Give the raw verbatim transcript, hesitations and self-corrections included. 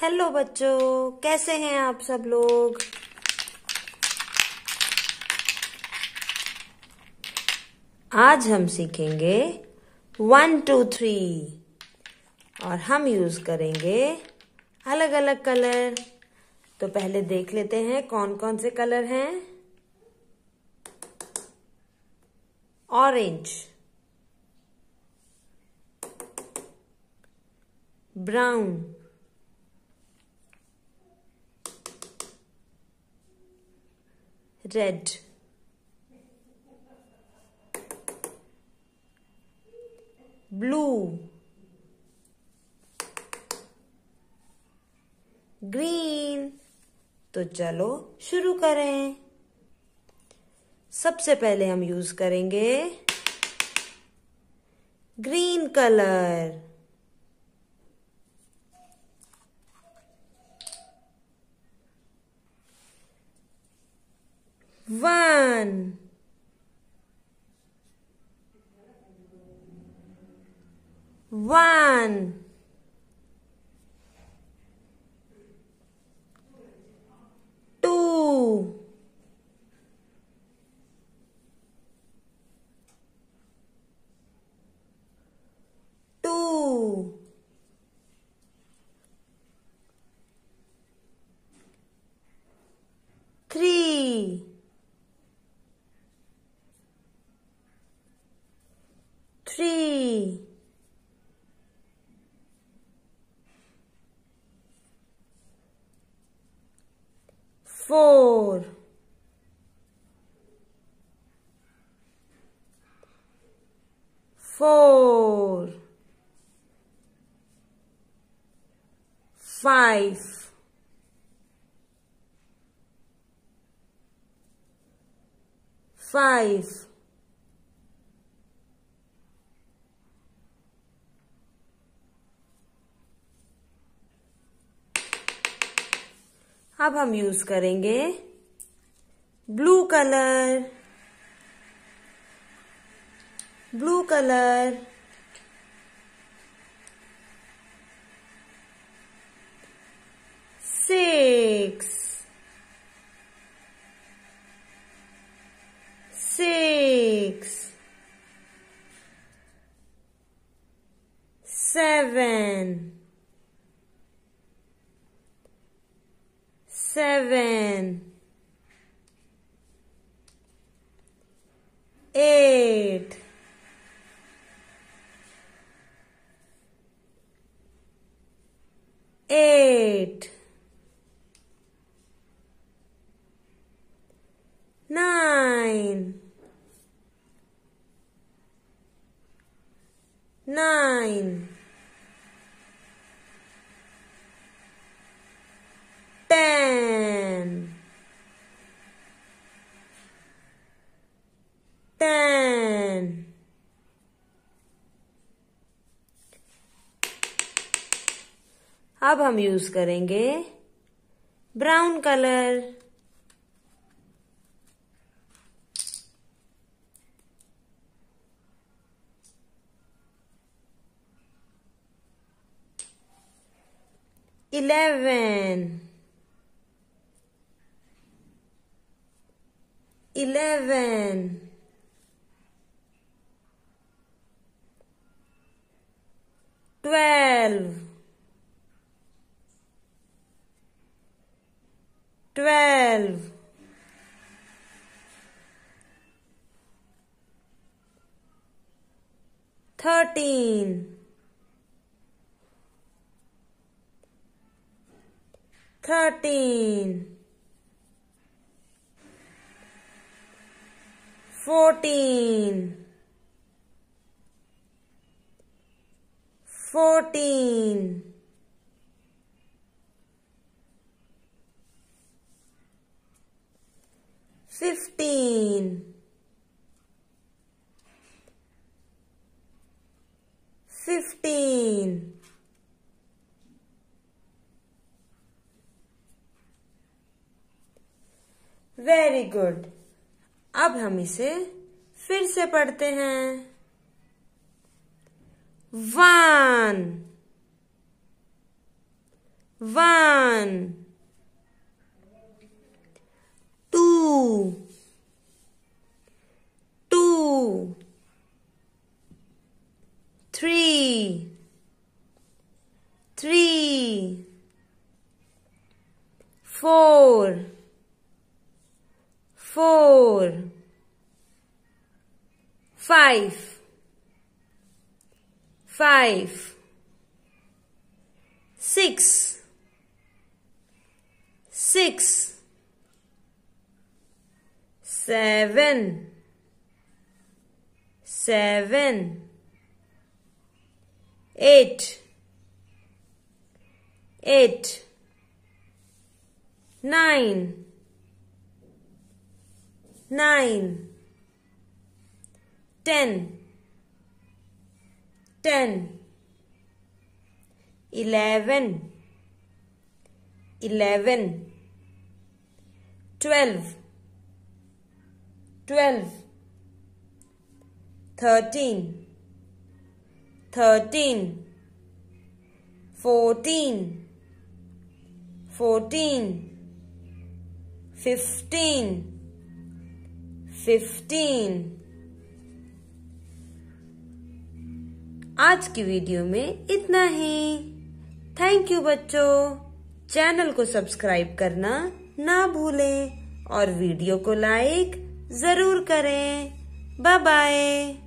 Hello बच्चों, कैसे हैं आप सब लोग। आज हम सीखेंगे वन टू थ्री और हम यूज करेंगे अलग अलग कलर। तो पहले देख लेते हैं कौन कौन से कलर हैं। Orange, brown, red, blue, green. तो चलो शुरू करें। सबसे पहले हम यूज करेंगे green colour. One, one, two, two, three, three, four, four, five, five, अब हम यूज करेंगे blue colour. Blue colour, six, six, seven, seven, eight, eight, nine, nine, ten, ten, अब हम यूज करेंगे brown colour. Eleven, eleven, twelve, twelve, thirteen, thirteen, fourteen, fourteen, fifteen, fifteen, very good. अब हम इसे फिर से पढ़ते हैं। One, one, two, two, three, three, four, four, five, five, six, six, seven, seven, eight, eight, nine, nine, ten, ten, eleven, eleven, twelve, twelve, thirteen, thirteen, fourteen, fourteen, fifteen, fifteen. आज की video में इतना ही। Thank you बच्चों। Channel को subscribe करना ना भूलें और वीडियो को लाइक जरूर करें। Bye bye.